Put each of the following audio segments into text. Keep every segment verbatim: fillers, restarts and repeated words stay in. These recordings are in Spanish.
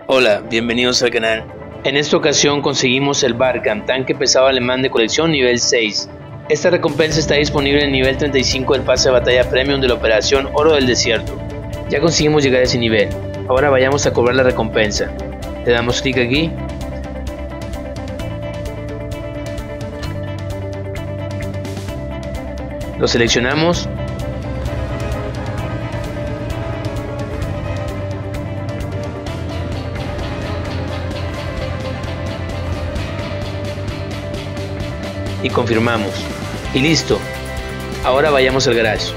Hola, bienvenidos al canal. En esta ocasión conseguimos el Barkhane, tanque pesado alemán de colección nivel seis. Esta recompensa está disponible en el nivel treinta y cinco del pase de batalla premium de la operación Oro del Desierto. Ya conseguimos llegar a ese nivel, ahora vayamos a cobrar la recompensa. Le damos clic aquí. Lo seleccionamos. Y confirmamos. Y listo. Ahora vayamos al garage.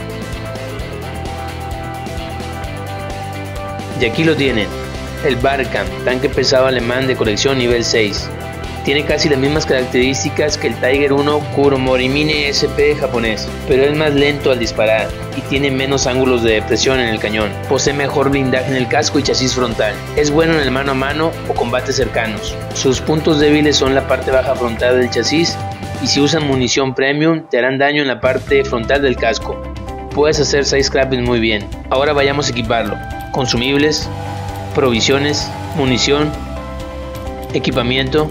Y aquí lo tienen. El Barkhane, tanque pesado alemán de colección nivel seis. Tiene casi las mismas características que el Tiger uno Kuromori Mine S P japonés, pero es más lento al disparar y tiene menos ángulos de depresión en el cañón. Posee mejor blindaje en el casco y chasis frontal. Es bueno en el mano a mano o combates cercanos. Sus puntos débiles son la parte baja frontal del chasis, y si usan munición premium te harán daño en la parte frontal del casco. Puedes hacer sidescraping muy bien. Ahora vayamos a equiparlo. Consumibles, provisiones, munición, equipamiento.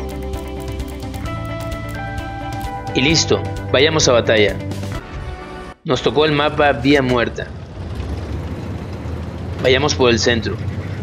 Y listo, vayamos a batalla. Nos tocó el mapa Vía Muerta. Vayamos por el centro.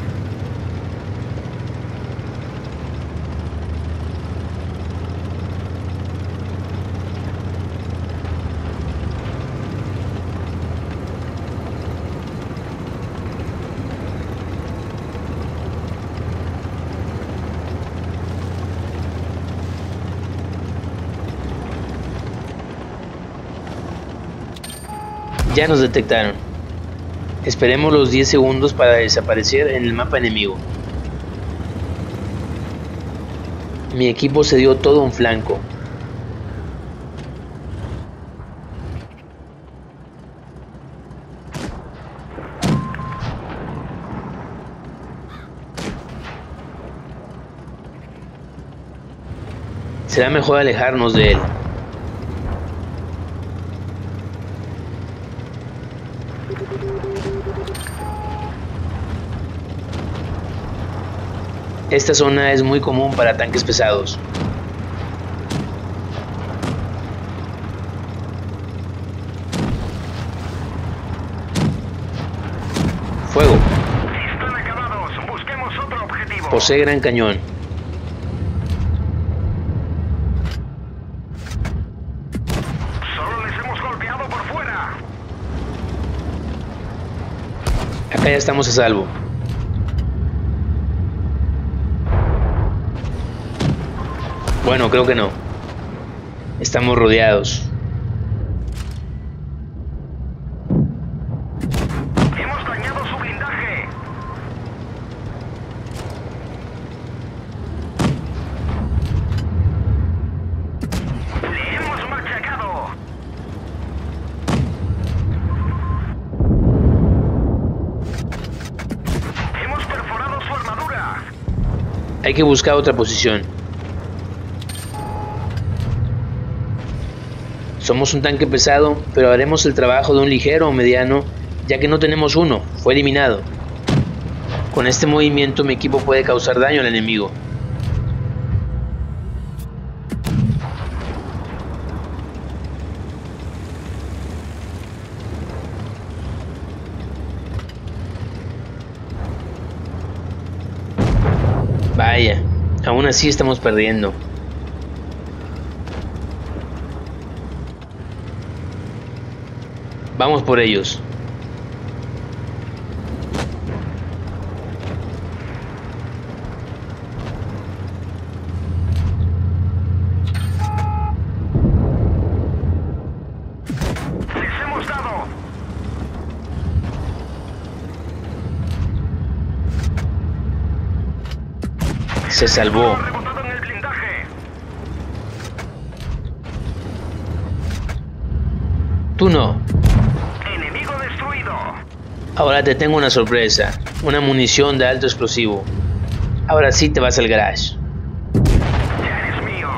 Ya nos detectaron. Esperemos los diez segundos para desaparecer en el mapa enemigo. Mi equipo se dio todo un flanco. Será mejor alejarnos de él. Esta zona es muy común para tanques pesados. Fuego. Están acabados. Busquemos otro objetivo. Posee gran cañón. Solo les hemos golpeado por fuera. Acá ya estamos a salvo. Bueno, creo que no. Estamos rodeados. Hemos dañado su blindaje. Le hemos machacado. Hemos perforado su armadura. Hay que buscar otra posición. Somos un tanque pesado, pero haremos el trabajo de un ligero o mediano, ya que no tenemos uno, fue eliminado. Con este movimiento mi equipo puede causar daño al enemigo. Vaya, aún así estamos perdiendo. Vamos por ellos. Les hemos dado. Se salvó. Rebotado en el blindaje. Tú no. Enemigo destruido. Ahora te tengo una sorpresa. Una munición de alto explosivo. Ahora sí te vas al garage. Ya eres mío.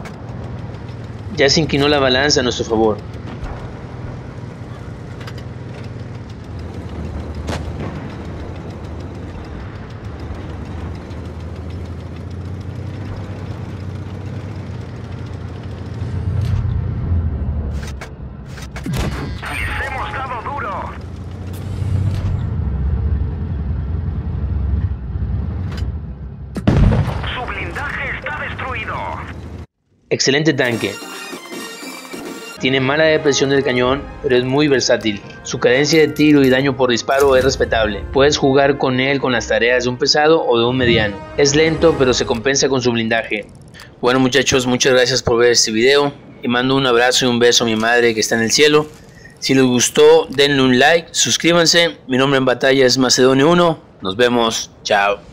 Ya se inclinó la balanza a nuestro favor. Excelente tanque. Tiene mala depresión del cañón, pero es muy versátil. Su cadencia de tiro y daño por disparo es respetable. Puedes jugar con él con las tareas de un pesado o de un mediano. Es lento, pero se compensa con su blindaje. Bueno muchachos, muchas gracias por ver este video. Y mando un abrazo y un beso a mi madre que está en el cielo. Si les gustó, denle un like, suscríbanse. Mi nombre en batalla es Macedonio uno. Nos vemos. Chao.